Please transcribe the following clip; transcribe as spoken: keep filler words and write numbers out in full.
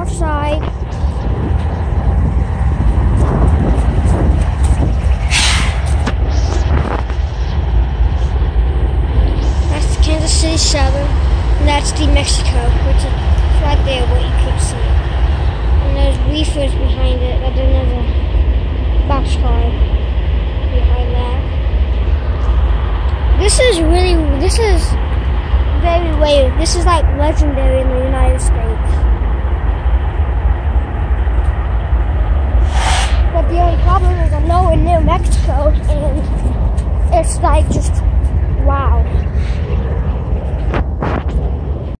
outside. That's the Kansas City Southern, and that's the Mexico, which is right there, what you could see. And there's reefers behind it, but then there's a boxcar behind that. This is really, this is very rare. This is like legendary in the United States. But the only problem is I'm nowhere near Mexico, and it's like just wow.